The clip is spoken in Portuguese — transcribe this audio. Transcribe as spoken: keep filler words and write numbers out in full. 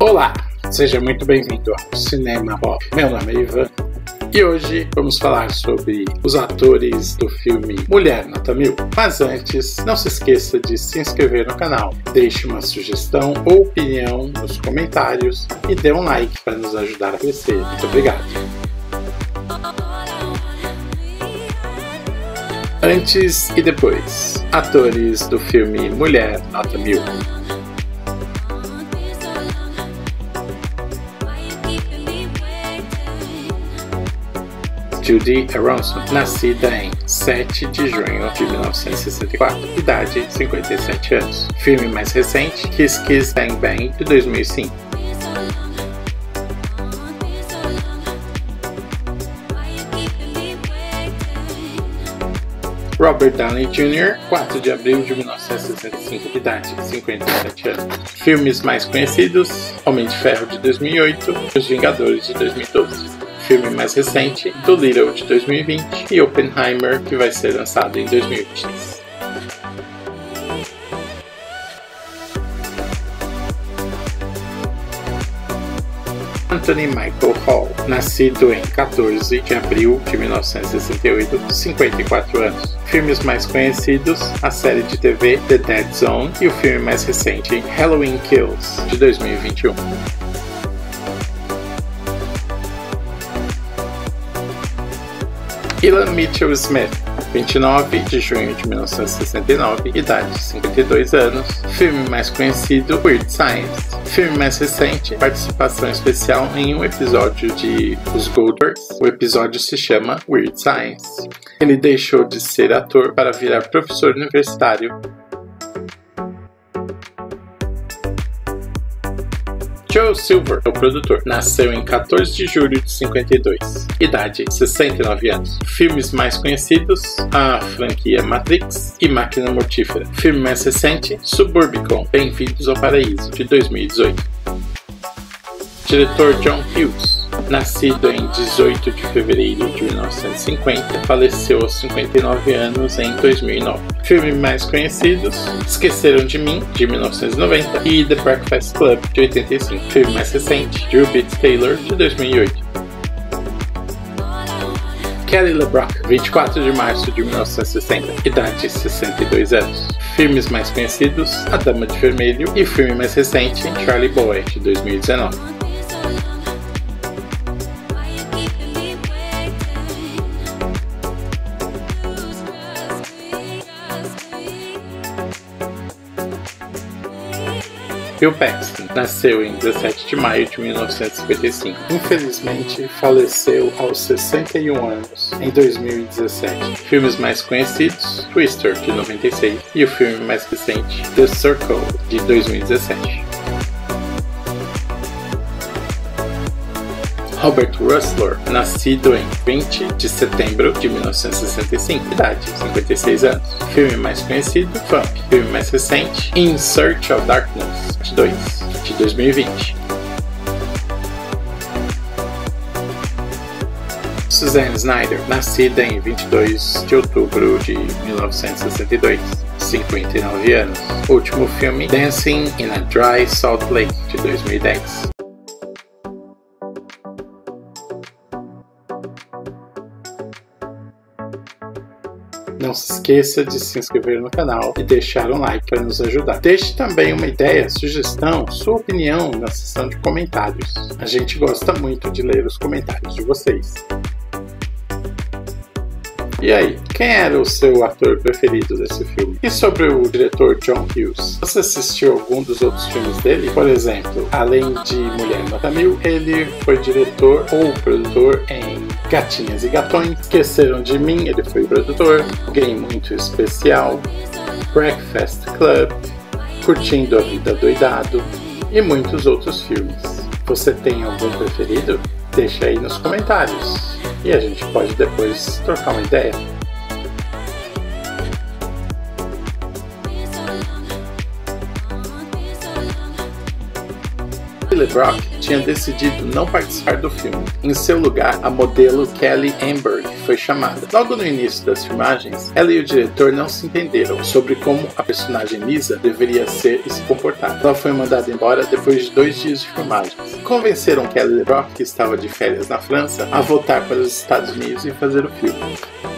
Olá, seja muito bem-vindo ao Cinema Pop. Meu nome é Ivan e hoje vamos falar sobre os atores do filme Mulher Nota mil. Mas antes, não se esqueça de se inscrever no canal, deixe uma sugestão ou opinião nos comentários e dê um like para nos ajudar a crescer. Muito obrigado! Antes e depois, atores do filme Mulher Nota mil. Judy Aronson, nascida em sete de junho de mil novecentos e sessenta e quatro, idade cinquenta e sete anos. Filme mais recente, Kiss Kiss Bang Bang, de dois mil e cinco. Robert Downey Júnior, quatro de abril de mil novecentos e sessenta e cinco, idade cinquenta e sete anos. Filmes mais conhecidos, Homem de Ferro de dois mil e oito, Os Vingadores de dois mil e doze. Filme mais recente, Dolittle de dois mil e vinte e Oppenheimer, que vai ser lançado em dois mil e vinte e três. Anthony Michael Hall, nascido em quatorze de abril de mil novecentos e sessenta e oito, cinquenta e quatro anos. Filmes mais conhecidos, a série de T V The Dead Zone e o filme mais recente, Halloween Kills, de dois mil e vinte e um. Ilan Mitchell Smith, vinte e nove de junho de mil novecentos e sessenta e nove, idade cinquenta e dois anos. Filme mais conhecido, Weird Science. Filme mais recente, participação especial em um episódio de Os Goldbergs. O episódio se chama Weird Science. Ele deixou de ser ator para virar professor universitário. Joe Silver é o produtor. Nasceu em quatorze de julho de cinquenta e dois. Idade sessenta e nove anos. Filmes mais conhecidos, a franquia Matrix e Máquina Mortífera. Filme mais recente, Suburbicon, Bem-vindos ao Paraíso, de dois mil e dezoito. Diretor John Hughes. Nascido em dezoito de fevereiro de mil novecentos e cinquenta, faleceu aos cinquenta e nove anos em dois mil e nove. Filmes mais conhecidos, Esqueceram de Mim, de mil novecentos e noventa, e The Breakfast Club, de oitenta e cinco. Filme mais recente, Drew Beats Taylor, de dois mil e oito. Kelly Emberg, vinte e quatro de março de mil novecentos e sessenta, idade sessenta e dois anos. Filmes mais conhecidos, A Dama de Vermelho, e o filme mais recente, Charlie Boy, de dois mil e dezenove. Bill Paxton nasceu em dezessete de maio de mil novecentos e cinquenta e cinco. Infelizmente, faleceu aos sessenta e um anos em dois mil e dezessete. Filmes mais conhecidos, Twister, de noventa e seis, e o filme mais recente, The Circle, de dois mil e dezessete. Robert Rusler, nascido em vinte de setembro de mil novecentos e sessenta e cinco, idade cinquenta e seis anos. Filme mais conhecido, Funk. Filme mais recente, In Search of Darkness, dois, de dois mil e vinte. Suzanne Snyder, nascida em vinte e dois de outubro de mil novecentos e sessenta e dois, cinquenta e nove anos. Último filme, Dancing in a Dry Salt Lake, de dois mil e dez. Não se esqueça de se inscrever no canal e deixar um like para nos ajudar. Deixe também uma ideia, sugestão, sua opinião na seção de comentários. A gente gosta muito de ler os comentários de vocês. E aí, quem era o seu ator preferido desse filme? E sobre o diretor John Hughes? Você assistiu algum dos outros filmes dele? Por exemplo, além de Mulher Nota mil, ele foi diretor ou produtor em Gatinhas e Gatões, Esqueceram de Mim, ele foi produtor, Alguém Muito Especial, Breakfast Club, Curtindo a Vida Doidado e muitos outros filmes. Você tem algum preferido? Deixa aí nos comentários e a gente pode depois trocar uma ideia. Kelly Emberg tinha decidido não participar do filme. Em seu lugar, a modelo Kelly Emberg foi chamada. Logo no início das filmagens, ela e o diretor não se entenderam sobre como a personagem Lisa deveria ser e se comportar. Ela foi mandada embora depois de dois dias de filmagens. Convenceram Kelly Emberg, que estava de férias na França, a voltar para os Estados Unidos e fazer o filme.